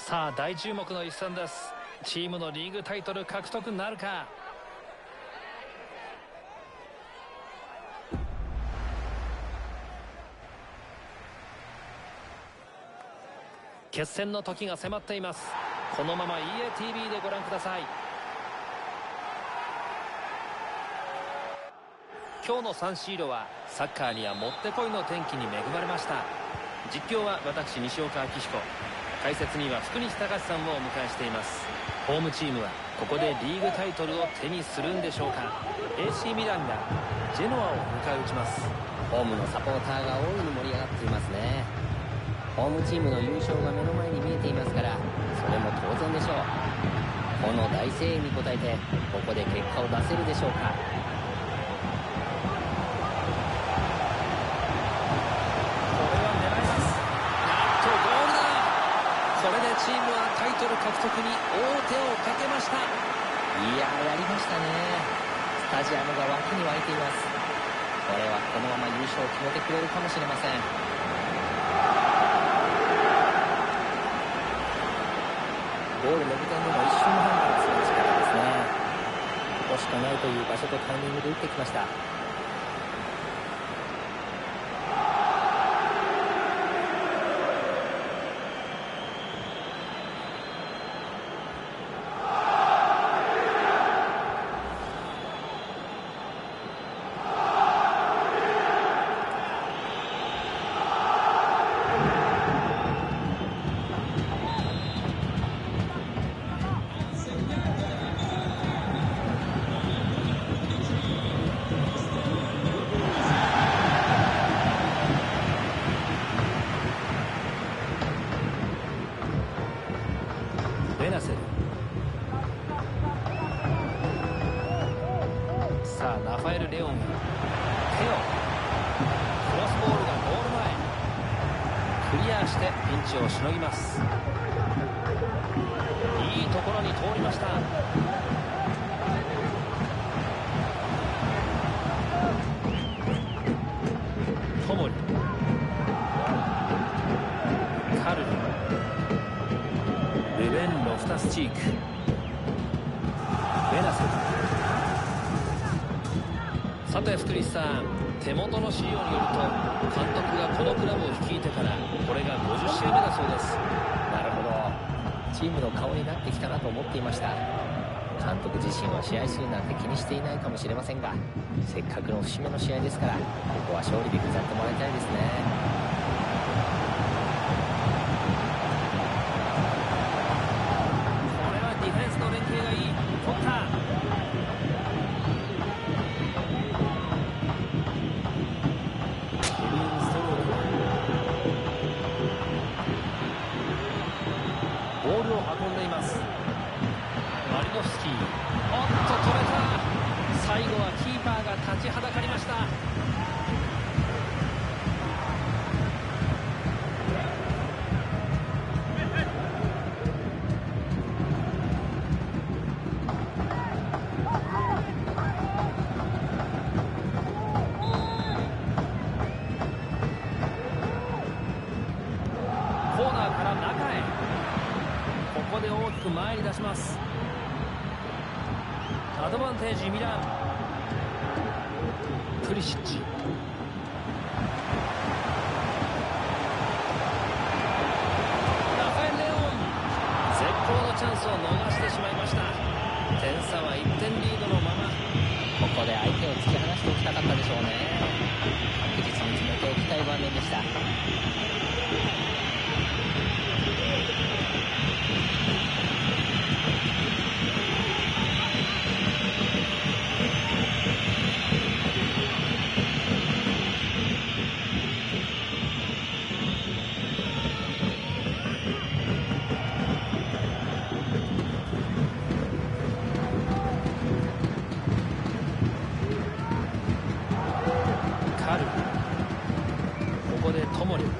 さあ大注目の一戦です。チームのリーグタイトル獲得なるか。決戦の時が迫っています。このまま EATV でご覧ください。今日のサンシーロはサッカーにはもってこいの天気に恵まれました。実況は私西岡明彦、解説には福西隆さんをお迎えしています。ホームチームはここでリーグタイトルを手にするんでしょうか。 AC ミランがジェノアを迎え撃ちます。 ホームのサポーターが大いに盛り上がっていますね。ホームチームの優勝が目の前に見えていますから、それも当然でしょう。この大声援に応えてここで結果を出せるでしょうか。 これでチームはタイトル獲得に王手をかけました。 いやー、やりましたね。スタジアムが沸きに沸いています。これはこのまま優勝を決めてくれるかもしれません。ゴールの時点での一瞬の判断が素晴らしかったですね。ここしかないという場所とタイミングで打ってきました。 ベナセル、さあラファエル・レオンがテオ、クロスボールがゴール前、クリアしてピンチをしのぎます。いいところに通りました。トモリ、カルル、ルベン・ロフタスチーク、ベナセル。さて福西さん、手元の資料によると監督がこのクラブを率いてからこれが50試合目だそうです。 なるほど、チームの顔になってきたなと思っていました。監督自身は試合数なんて気にしていないかもしれませんが、せっかくの節目の試合ですから、ここは勝利で飾ってもらいたいですね。 ボールを運んでいます。マリノフスキー、おっと止めた。最後はキーパーが立ちはだかりました。コーナーから中へ、ここで大きく前に出します。アドバンテージミラン、プリシッチ、ラファエル・レオン、絶好のチャンスを逃してしまいました。点差は1点リードのまま。 ここで相手を突き放しておきたかったでしょうね。確実に決めておきたい場面でした。 カル、ここでトモリ、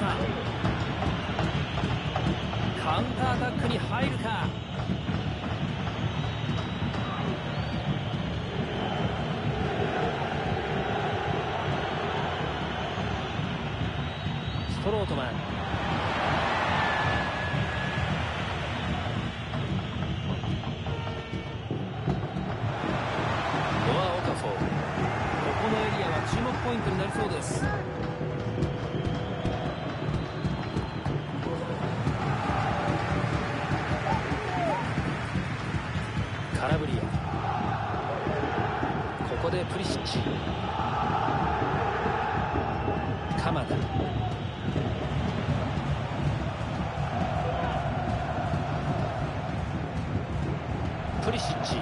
した。カウンターアタックに入るか。ストロートマン、ノア・オカフォー、ここのエリアは注目ポイントになりそうです。カラブリア、ここでプリシッチ、鎌田、プリシッチ、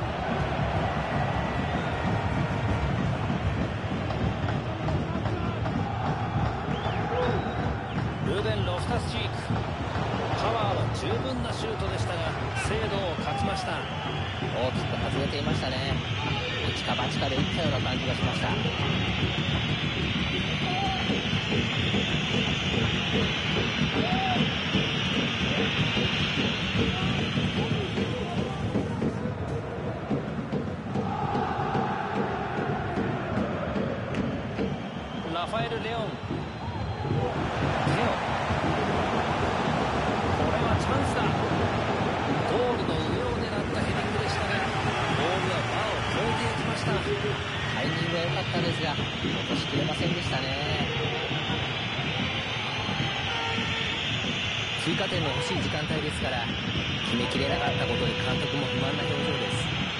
ルーベン・ロフタスチーク、パワーは十分なシュートでしたが精度を欠きました。 大きく外れていましたね。一か八かで打ったような感じがしました。 ラファエル・レオン、テオ、これはチャンスだ。ゴールの上を狙ったヘディングでしたがボールはバーを越えていきました。 タイミングは良かったですが落としきれませんでしたね。追加点の欲しい時間帯ですから決めきれなかったことに監督も不満な表情です。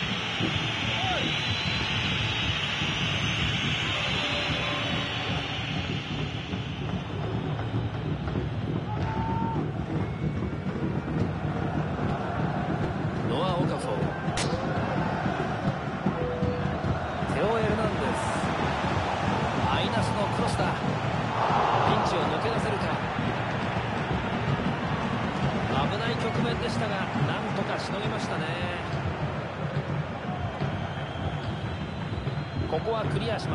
ノア・オカフォー、テオ・エルナンデス、マイナスのクロスだ。ピンチを抜け出せるか。危ない局面でしたがなんとかしのぎましたね。ここはクリアします。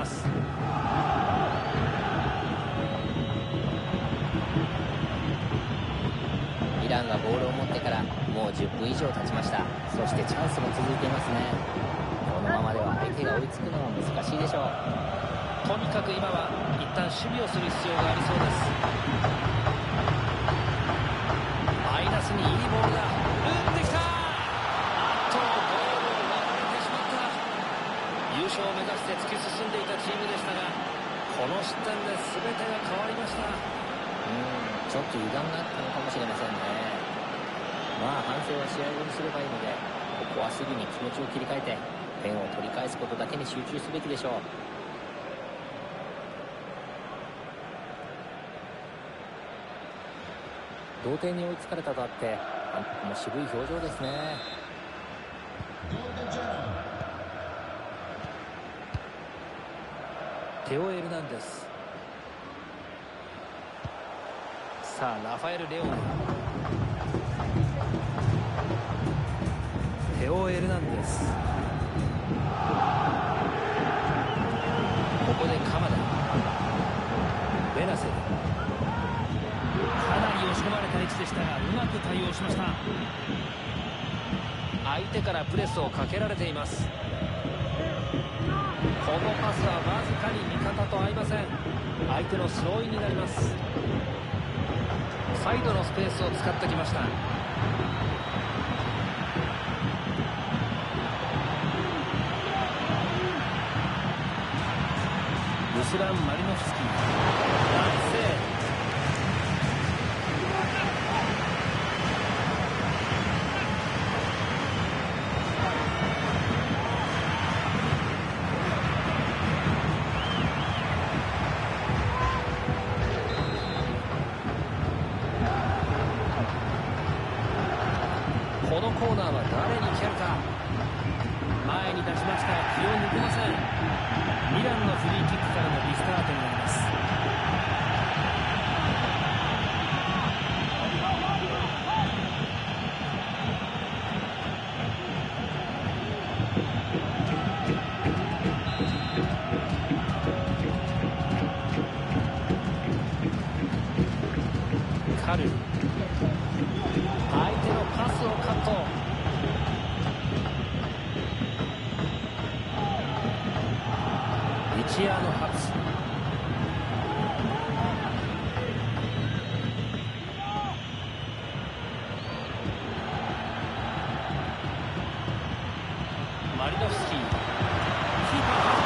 イランがボールを持ってからもう10分以上経ちました。そしてチャンスも続いていますね。このままでは相手が追いつくのは難しいでしょう。 とにかく今は一旦守備をする必要がありそうです。マイナスにいいボールが打ってきた。あっとゴールを奪われてしまった。優勝を目指して突き進んでいたチームでしたがこの失点で全てが変わりました。 ちょっと油断があったのかもしれませんね。まあ反省は試合後にすればいいのでここはすぐに気持ちを切り替えて点を取り返すことだけに集中すべきでしょう。同点に追いつかれたとあって監督も渋い表情ですね。 テオ・エルナンデス、さあラファエル・レオン、テオ・エルナンデス、ここで鎌田、ベナセル、かなり押し込まれた位置でしたがうまく対応しました。相手からプレスをかけられています。このパスはわずかに味方と合いません。相手のスローインになります。サイドのスペースを使ってきました。ルスラン・マリノフスキー、男性、このコーナーは誰に蹴るか。前に出しましたが気を抜けません。ミランのフリーキックからのリスタートになります。 ル、相手のパスをカット。一夜の初。マリノフスキー、キーパーは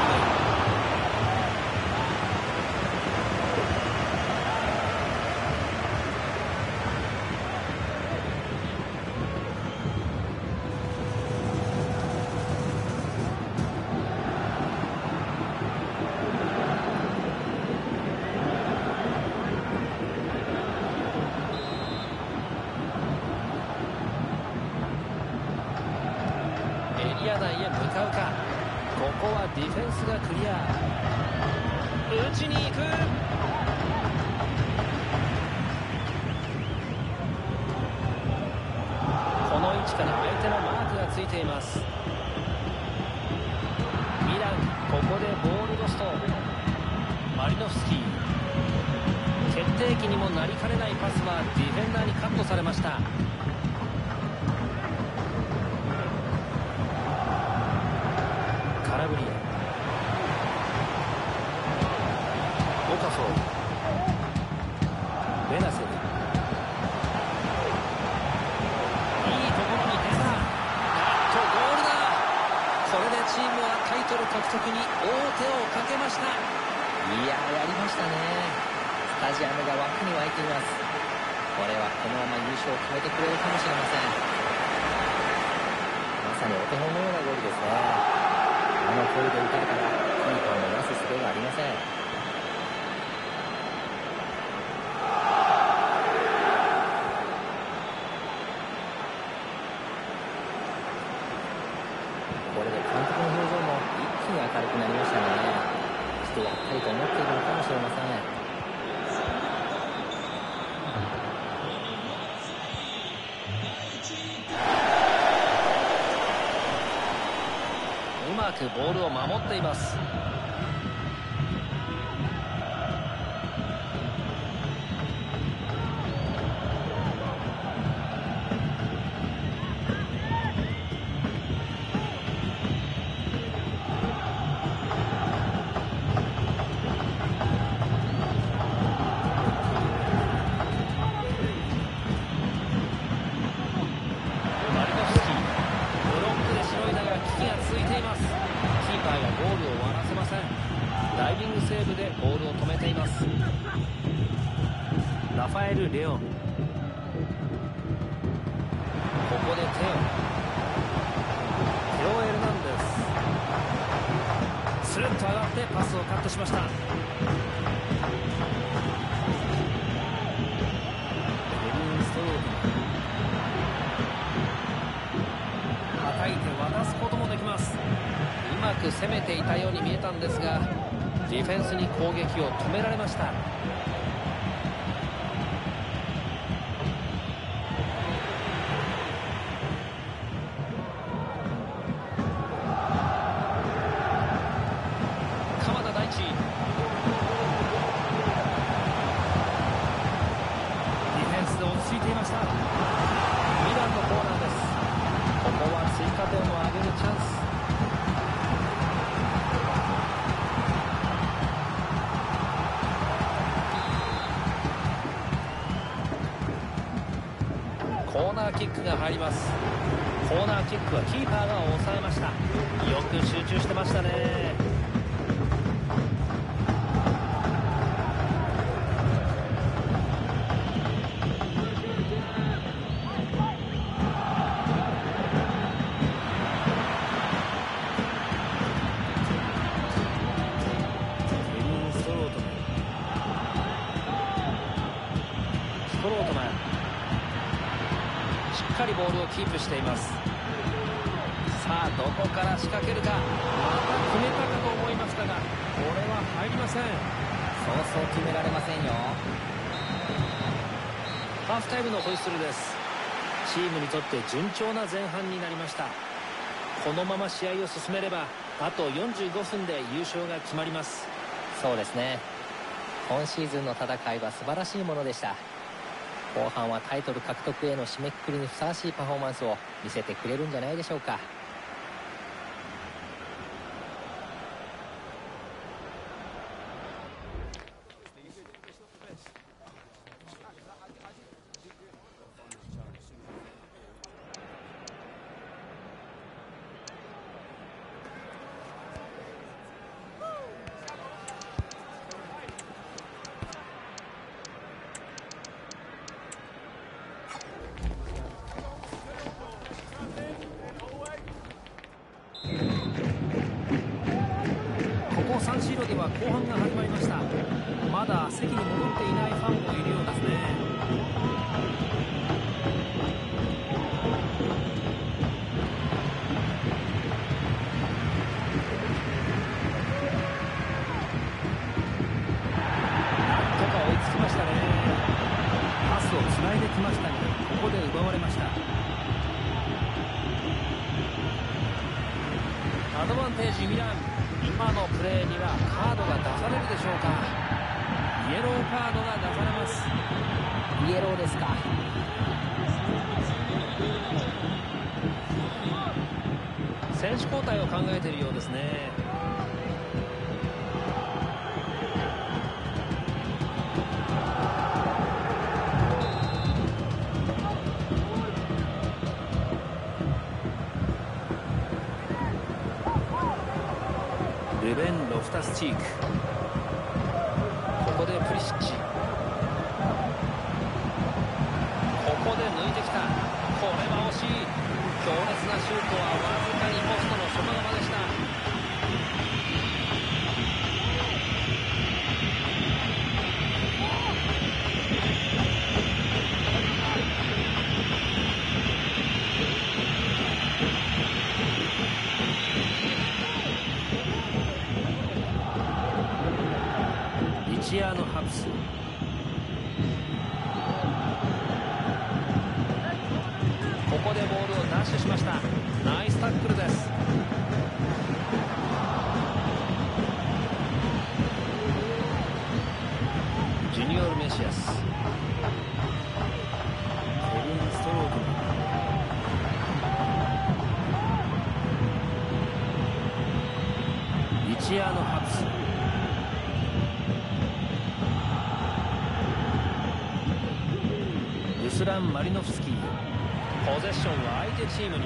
エリア内へ向かうか。ここはディフェンスがクリア。打ちに行く。この位置から相手のマークがついています。ミラン、ここでボールロスト。マリノフスキー、決定機にもなりかねないパスはディフェンダーにカットされました。カラブリア、オカフォー、ベナセル、いいところに出た。ゴールだ。これでチームはタイトル獲得に王手をかけました。 いやー、やりましたね。スタジアムが枠に沸いています。これはこのまま優勝を決めてくれるかもしれません。まさにお手本のようなゴールですね。あの距離で打たれたらキーパーもなす術がありません。これで監督の表情も一気に明るくなりましたね。そしてやったりと思っているのかもしれません。 うまくボールを守っています。マリノフスキー、ブロックでしのいだが危機が続いています。キーパーがゴールを割らせません。ダイビングセーブでボールを止めています。ラファエル・レオン、ここでテオエルナンデス、スルッと上がってパスをカットしました。ケビン・ストロート、叩いて渡すこともできます。うまく攻めていたように見えたんですが、ディフェンスに攻撃を止められました。鎌田大地、ディフェンスで落ち着いていました。ミランのコーナーです。ここは追加点を挙げるチャンス。コーナーキックが入ります。コーナーキックはキーパーが抑えました。よく集中してましたね。ケビン・ストロートマン、ストロートマン、しっかりボールをキープしています。さあどこから仕掛けるか。また決めたかと思いましたが、これは入りません。 そうそう決められませんよ。 ハーフタイムのホイッスルです。チームにとって順調な前半になりました。このまま試合を進めればあと45分で優勝が決まります。 そうですね。今シーズンの戦いは素晴らしいものでした。 後半はタイトル獲得への締めくくりにふさわしいパフォーマンスを見せてくれるんじゃないでしょうか。 サンシーロでは後半が始まりました。まだ席に戻っていないファンもいるようですね。なんとか追いつきましたね。パスをつないできましたが、ここで奪われました。アドバンテージミラン。今のプレーにはカードが出されるでしょうか。イエローカードが出されます。 イエローですか。 選手交代を考えているようですね。ルベン・ロフタスチーク。ここでプリシッチ。ここで抜いてきた。これは惜しい。強烈なシュートはわずかにポストの外側でした。リチアーノ・ハプス。ここでボールをダッシュしました。ナイスタックルです。ジュニオール・メシアス。ケビン・ストロークマン。リチアーノ・ハプス。ルスラン・マリノフスキー。ポゼッションは相手チームに。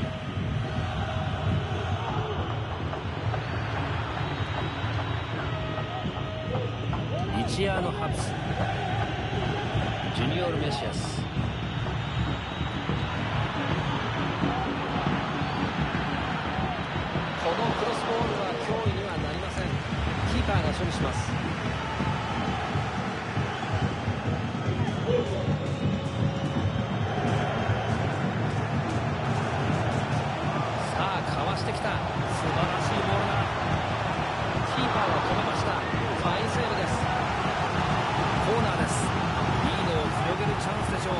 リチアーノ・ハプス。ジュニオール・メシアス。このクロスボールは脅威にはなりません。キーパーが処理します。してきた。素晴らしいボールだ。キーパーを止めました。ファインセーブです。コーナーです。リードを広げるチャンスでしょう。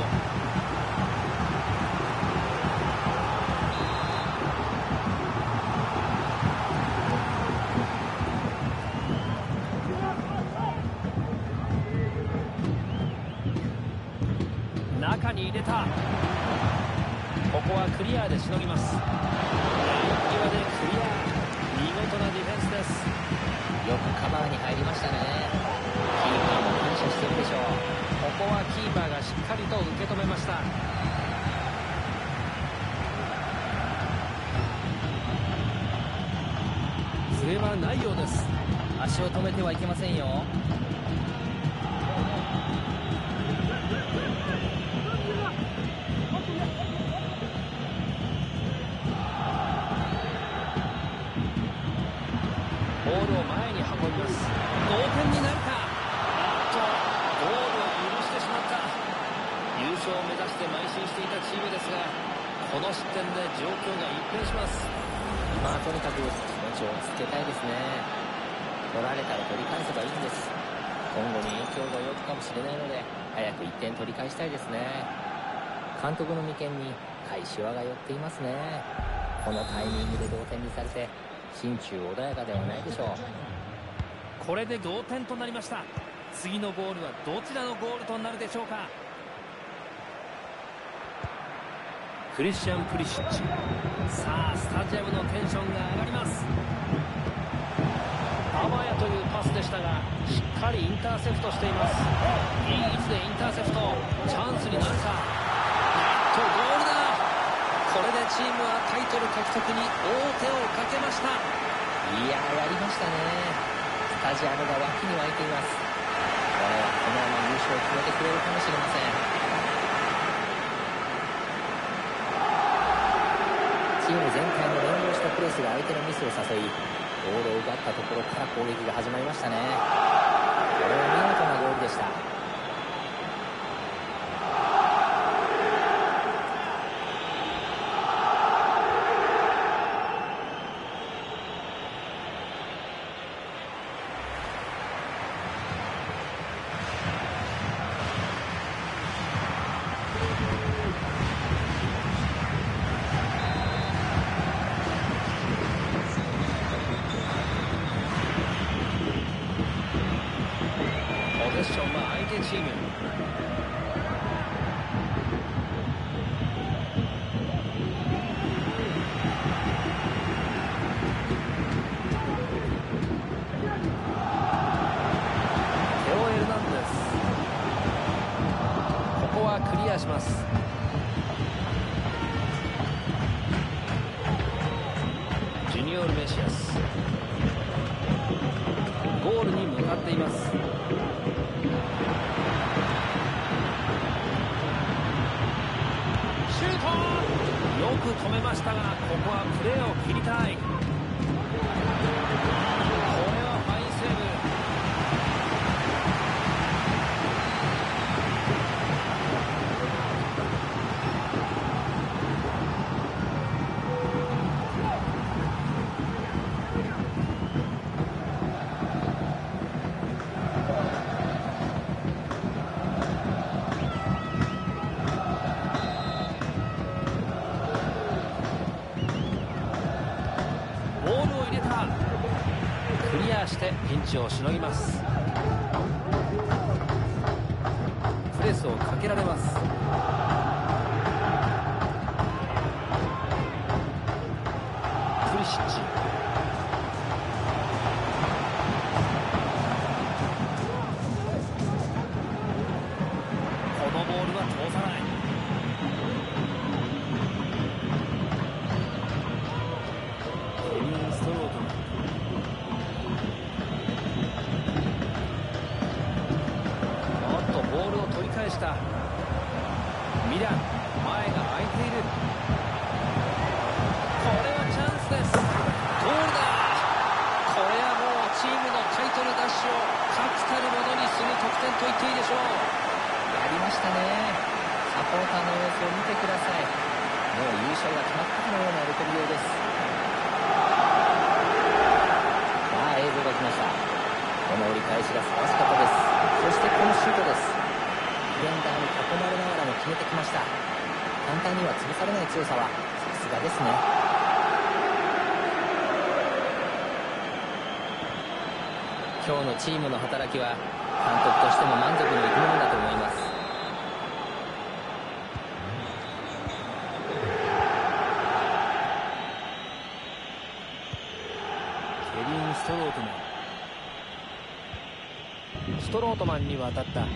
中に入れた。ここはクリアでしのぎます。際でクリア。見事なディフェンスです。 よくカバーに入りましたね。キーパーも感謝してるでしょう。 ここはキーパーがしっかりと受け止めました。笛はないようです。 足を止めてはいけませんよ。 ボールを前に運びます。同点になるか。ゴールを許してしまった。優勝を目指して邁進していたチームですが、この失点で状況が一変します。 とにかく気持ちをつけたいですね。取られたら取り返せばいいんです。今後に影響が及ぶかもしれないので、早く1点取り返したいですね。監督の眉間に深いシワが寄っていますね。このタイミングで同点にされて心中穏やかではないでしょう。 これで同点となりました。次のゴールはどちらのゴールとなるでしょうか。 クリスチャン・プリシッチ。さあスタジアムのテンションが上がります。あわやというパスでしたがしっかりインターセプトしています。いい位置でインターセプト。チャンスになるか。ゴールだ。これでチームはタイトル獲得に王手をかけました。 いややりましたね。スタジアムが沸きに沸いています。これはこのまま優勝を決めてくれるかもしれません。チーム全体の連動したプレスが相手のミスを誘い、ボールを奪ったところから攻撃が始まりましたね。これは見事なゴールでした。 ポゼッションは相手チーム。テオ・エルナンデス。ここはクリアします。ジュニオール・メシアス。ゴールに向かっています。シュート。よく止めましたがここはプレーを切りたい。これはファインセーブ。ボールを入れた。クリアしてピンチをしのぎます。プレスをかけられます。プリシッチ。このボールは通さない。ケビン・ストロートマン。おっとボールを取り返した。ミラン、前が空いている。これはチャンスです。ゴールだ。これはもうチームのタイトル奪取を確たるものにする得点と言っていいでしょう。 やりましたね。サポーターの様子を見てください。もう優勝が決まったかのような喜びようです。さあ映像が来ました。この折り返しが素晴らしかったです。そしてこのシュートです。ディフェンダーに囲まれながらも決めてきました。簡単には潰されない強さはさすがですね。今日のチームの働きは監督としても満足のいくものだと思います。 ケビン・ストロートマン。ストロートマンに渡った。さ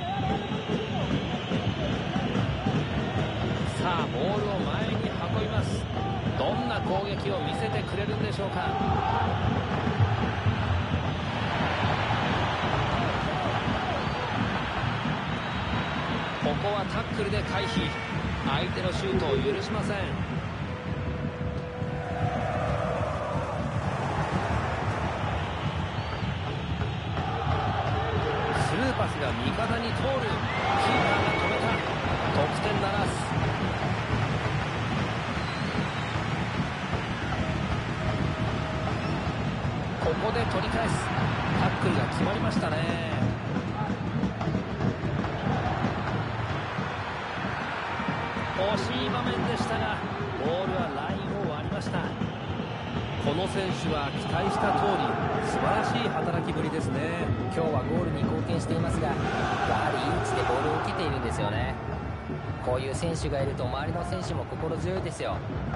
あボールを前に運びます。どんな攻撃を見せてくれるんでしょうか。ここはタックルで回避。相手のシュートを許しません。スルーパスが味方に通る。キーパーが止めた。得点ならず。ここで取り返す。タックルが決まりましたね。惜しい場面でしたがボールはラインを割りました。この選手は期待した通り素晴らしい働きぶりですね。 今日はゴールに貢献していますが、やはりいい位置でボールを受けているんですよね。 こういう選手がいると周りの選手も心強いですよ。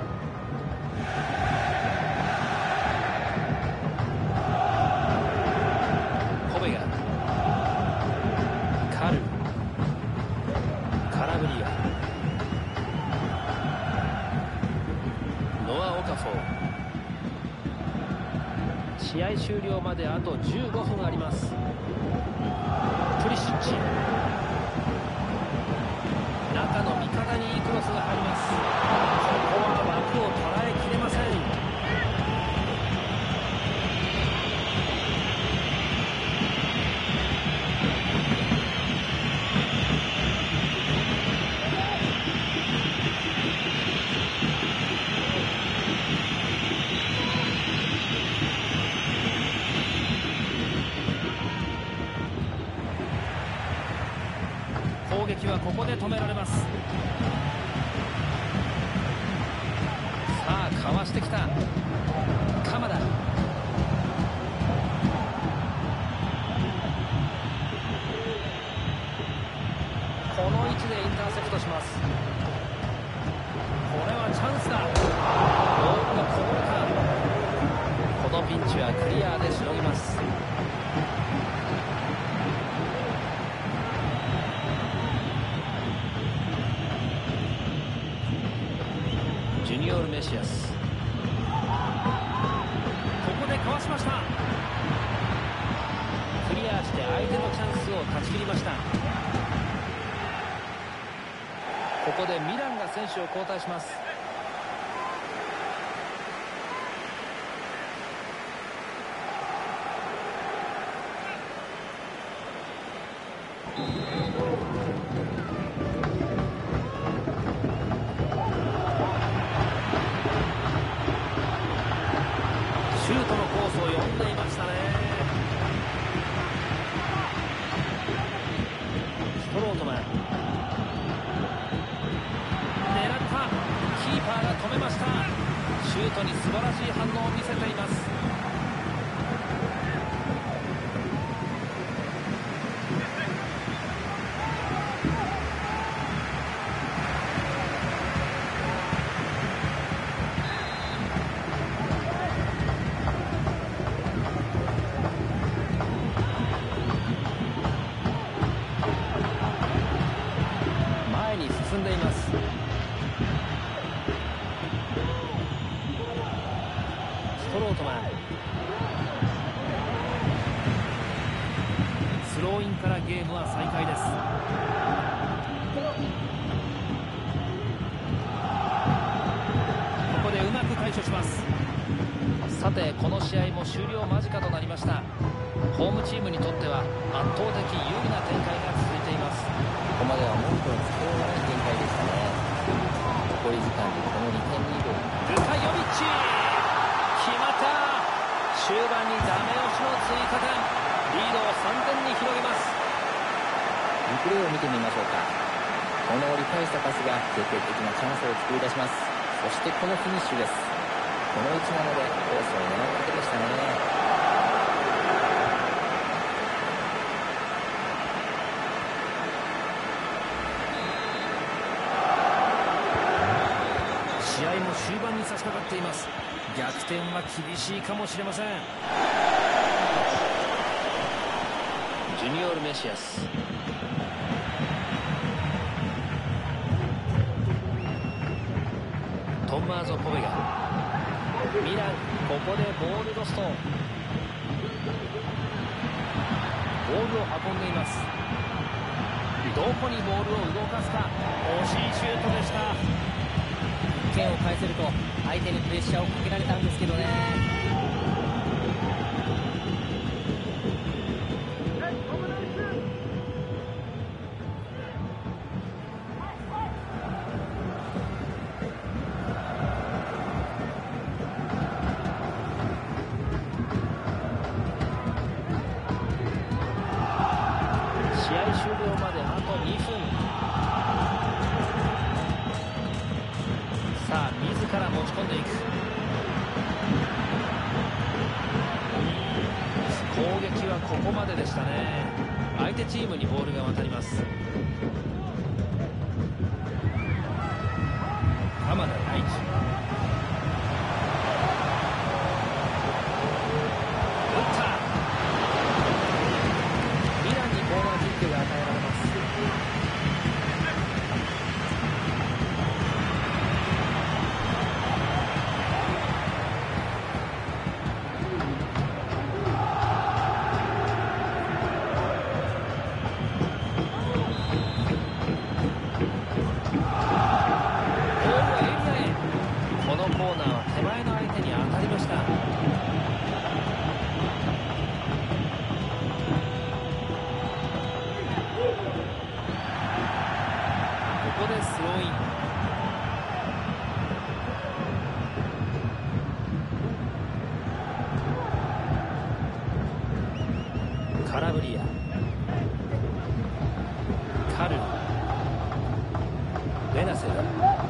コベガ、カル、カラブリア、ノア・オカフォー。試合終了まであと15分あります。プリシッチ、中の味方にいいクロスが入ります。ここは枠を捉えきれません。攻撃はここで止められます。さあかわしてきた鎌田、この位置でインターセプトします。これはチャンスだ。ボールがこぼれた。このピンチはクリアでしのぎます。ジュニオール・メシアス、ここでかわしました。クリアして相手のチャンスを断ち切りました。ここでミランが選手を交代します。シュートのコースを読んでいましたね。ストロートマン、狙った。キーパーが止めました。シュートに素晴らしい反応を見せています。進んでいます。ストロートマン、スローインからゲームは再開です。ここでうまく対処します。さてこの試合も終了間近となりました。ホームチームにとっては圧倒的有利な展開が続いています。 ここまでは文句のつけようがない展開でしたね。残り時間でこの2点リード。 ルカ・ヨビッチ、決まった。終盤にダメ押しの追加点、リードを3点に広げます。 リプレイを見てみましょうか。この折り返したパスが決定的なチャンスを作り出します。そしてこのフィニッシュです。この位置なのでコースを狙うだけでしたね。 試合も終盤に差し掛かっています。逆転は厳しいかもしれません。ジュニオール・メシアス、トンマーゾ・ポベガ、ミラン、ここでボールロスト。ボールを運んでいます。どこにボールを動かすか。惜しいシュートでした。 点を返せると相手にプレッシャーをかけられたんですけどね。 試合終了まであと2分。さあ自ら持ち込んでいく。攻撃はここまででしたね。相手チームにボールが渡ります。 浜田大地。打った。イランにコーナーキックが与えられます。カラブリア、カルル、ベナセル、ジョ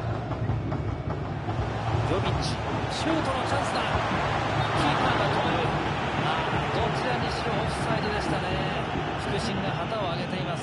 ビッチ、シュートのチャンスだ。キーパーが止める。どちらにしろオフサイドでしたね。副審が旗を上げています。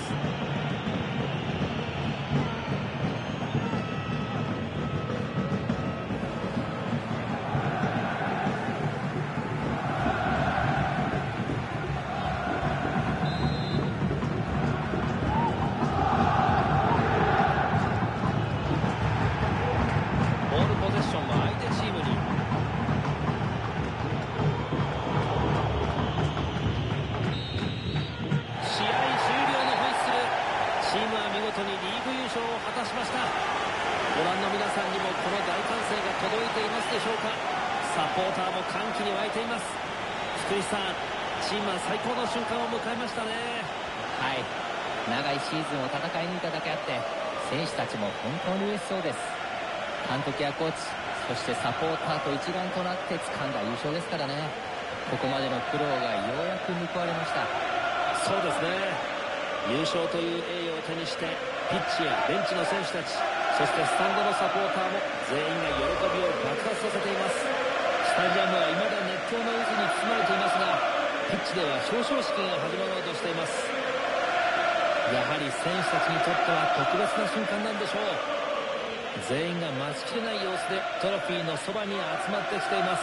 ご覧の皆さんにもこの大歓声が届いていますでしょうか。サポーターも歓喜に沸いています。福西さん、チームは最高の瞬間を迎えましたね。 はい、長いシーズンを戦い抜いただけあって選手たちも本当に嬉しそうです。監督やコーチ、そしてサポーターと一丸となって掴んだ優勝ですからね。ここまでの苦労がようやく報われました。 そうですね。優勝という栄誉を手にしてピッチやベンチの選手たち、そしてスタンドのサポーターも全員が喜びを爆発させています。スタジアムは未だ熱狂の渦に包まれていますが、ピッチでは表彰式が始まろうとしています。やはり選手たちにとっては特別な瞬間なんでしょう。全員が待ちきれない様子でトロフィーのそばに集まってきています。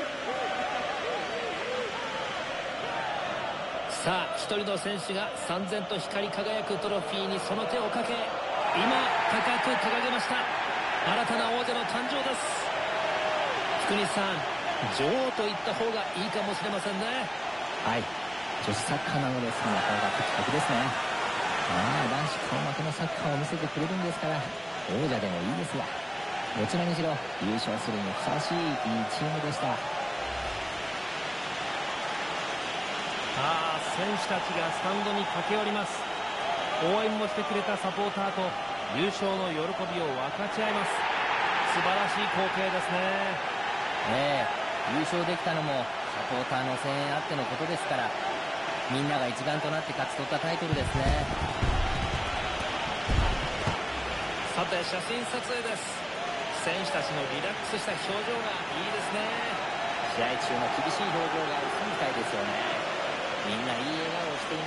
さあ、一人の選手が燦然と光り輝くトロフィーにその手をかけ、今高く掲げました。新たな王者の誕生です。福西さん、女王と言った方がいいかもしれませんね。 はい、女子サッカーなのでその方が的確ですね。男子顔負けのサッカーを見せてくれるんですから王者でもいいですが、どちらにしろ優勝するにふさわしいいいチームでした。 選手たちがスタンドに駆け寄ります。応援もしてくれたサポーターと優勝の喜びを分かち合います。素晴らしい光景ですね。 優勝できたのもサポーターの声援あってのことですから、みんなが一丸となって勝ち取ったタイトルですね。 さて、写真撮影です。選手たちのリラックスした表情がいいですね。 試合中の厳しい表情が薄いみたいですよね。みんないい笑顔をしてい